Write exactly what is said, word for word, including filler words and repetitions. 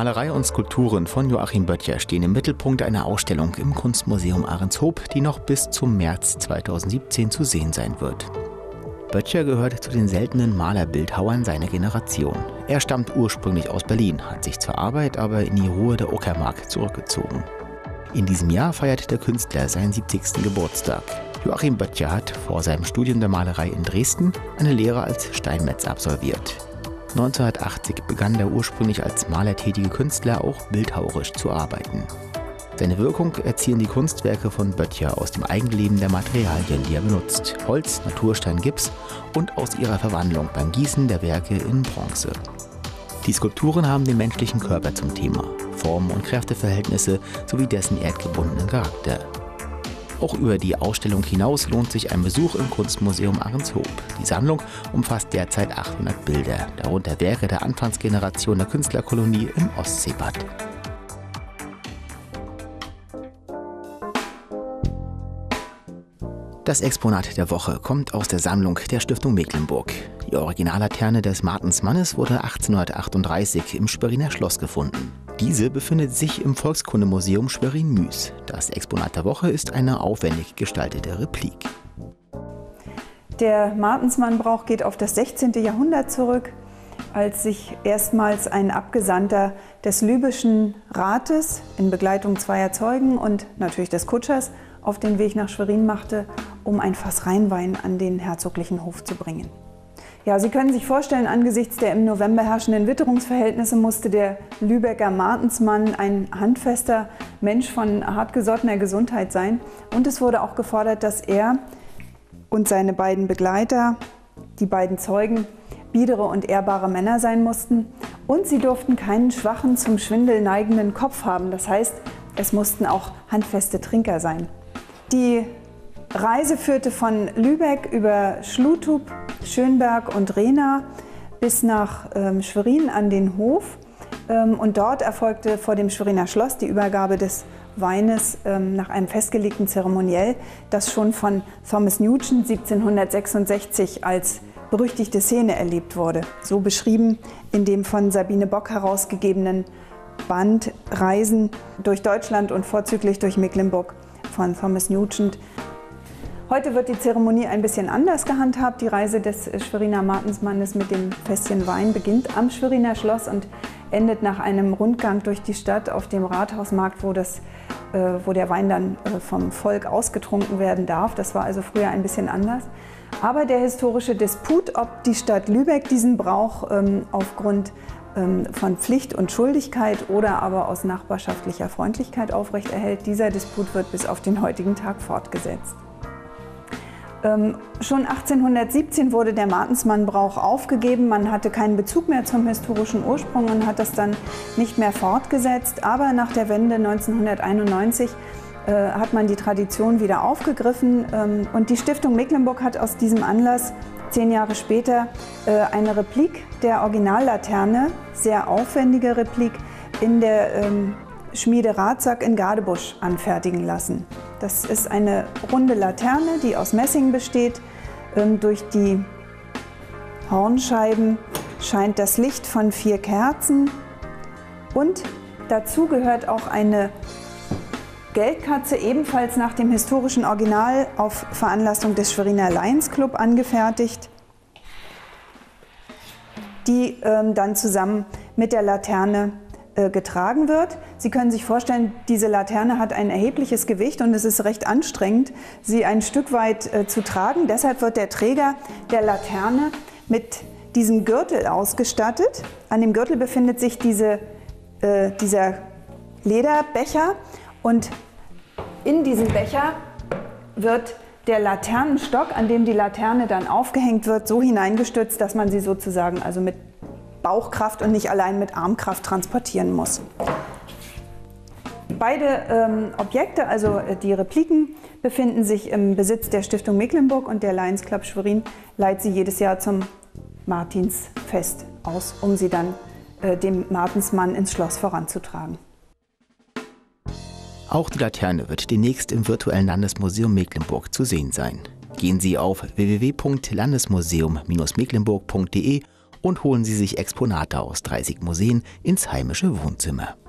Malerei und Skulpturen von Joachim Böttcher stehen im Mittelpunkt einer Ausstellung im Kunstmuseum Ahrenshoop, die noch bis zum März zweitausendsiebzehn zu sehen sein wird. Böttcher gehört zu den seltenen Malerbildhauern seiner Generation. Er stammt ursprünglich aus Berlin, hat sich zur Arbeit aber in die Ruhe der Uckermark zurückgezogen. In diesem Jahr feiert der Künstler seinen siebzigsten Geburtstag. Joachim Böttcher hat vor seinem Studium der Malerei in Dresden eine Lehre als Steinmetz absolviert. neunzehnhundertachtzig begann der ursprünglich als Maler tätige Künstler auch bildhauerisch zu arbeiten. Seine Wirkung erzielen die Kunstwerke von Böttcher aus dem Eigenleben der Materialien, die er benutzt: Holz, Naturstein, Gips und aus ihrer Verwandlung beim Gießen der Werke in Bronze. Die Skulpturen haben den menschlichen Körper zum Thema, Formen und Kräfteverhältnisse sowie dessen erdgebundenen Charakter. Auch über die Ausstellung hinaus lohnt sich ein Besuch im Kunstmuseum Ahrenshoop. Die Sammlung umfasst derzeit achthundert Bilder, darunter Werke der Anfangsgeneration der Künstlerkolonie im Ostseebad. Das Exponat der Woche kommt aus der Sammlung der Stiftung Mecklenburg. Die Originallaterne des Martensmannes wurde achtzehnhundertachtunddreißig im Schweriner Schloss gefunden. Diese befindet sich im Volkskundemuseum Schwerin-Müs. Das Exponat der Woche ist eine aufwendig gestaltete Replik. Der Martensmann-Brauch geht auf das sechzehnte Jahrhundert zurück, als sich erstmals ein Abgesandter des Lübischen Rates in Begleitung zweier Zeugen und natürlich des Kutschers auf den Weg nach Schwerin machte, um ein Fass Rheinwein an den herzoglichen Hof zu bringen. Ja, Sie können sich vorstellen, angesichts der im November herrschenden Witterungsverhältnisse musste der Lübecker Martensmann ein handfester Mensch von hartgesottener Gesundheit sein. Und es wurde auch gefordert, dass er und seine beiden Begleiter, die beiden Zeugen, biedere und ehrbare Männer sein mussten. Und sie durften keinen schwachen, zum Schwindel neigenden Kopf haben. Das heißt, es mussten auch handfeste Trinker sein. Die Reise führte von Lübeck über Schluthup, Schönberg und Rehna bis nach ähm, Schwerin an den Hof. Ähm, und dort erfolgte vor dem Schweriner Schloss die Übergabe des Weines ähm, nach einem festgelegten Zeremoniell, das schon von Thomas Nugent siebzehnhundertsechsundsechzig als berüchtigte Szene erlebt wurde. So beschrieben in dem von Sabine Bock herausgegebenen Band Reisen durch Deutschland und vorzüglich durch Mecklenburg von Thomas Nugent. Heute wird die Zeremonie ein bisschen anders gehandhabt. Die Reise des Schweriner Martensmannes mit dem Fässchen Wein beginnt am Schweriner Schloss und endet nach einem Rundgang durch die Stadt auf dem Rathausmarkt, wo, das, äh, wo der Wein dann äh, vom Volk ausgetrunken werden darf. Das war also früher ein bisschen anders. Aber der historische Disput, ob die Stadt Lübeck diesen Brauch ähm, aufgrund ähm, von Pflicht und Schuldigkeit oder aber aus nachbarschaftlicher Freundlichkeit aufrechterhält, dieser Disput wird bis auf den heutigen Tag fortgesetzt. Ähm, schon achtzehnhundertsiebzehn wurde der Martensmann-Brauch aufgegeben. Man hatte keinen Bezug mehr zum historischen Ursprung und hat das dann nicht mehr fortgesetzt. Aber nach der Wende neunzehnhunderteinundneunzig äh, hat man die Tradition wieder aufgegriffen. Ähm, und die Stiftung Mecklenburg hat aus diesem Anlass zehn Jahre später äh, eine Replik der Originallaterne, sehr aufwendige Replik, in der ähm, Schmiede Rathsack in Gadebusch anfertigen lassen. Das ist eine runde Laterne, die aus Messing besteht. Ähm, durch die Hornscheiben scheint das Licht von vier Kerzen. Und dazu gehört auch eine Geldkatze, ebenfalls nach dem historischen Original auf Veranlassung des Schweriner Lions Club angefertigt, die ähm, dann zusammen mit der Laterne äh, getragen wird. Sie können sich vorstellen, diese Laterne hat ein erhebliches Gewicht und es ist recht anstrengend, sie ein Stück weit äh, zu tragen. Deshalb wird der Träger der Laterne mit diesem Gürtel ausgestattet. An dem Gürtel befindet sich diese, äh, dieser Lederbecher und in diesem Becher wird der Laternenstock, an dem die Laterne dann aufgehängt wird, so hineingestützt, dass man sie sozusagen also mit Bauchkraft und nicht allein mit Armkraft transportieren muss. Beide ähm, Objekte, also die Repliken, befinden sich im Besitz der Stiftung Mecklenburg und der Lions Club Schwerin leiht sie jedes Jahr zum Martinsfest aus, um sie dann äh, dem Martensmann ins Schloss voranzutragen. Auch die Laterne wird demnächst im virtuellen Landesmuseum Mecklenburg zu sehen sein. Gehen Sie auf w w w punkt landesmuseum Bindestrich mecklenburg punkt de und holen Sie sich Exponate aus dreißig Museen ins heimische Wohnzimmer.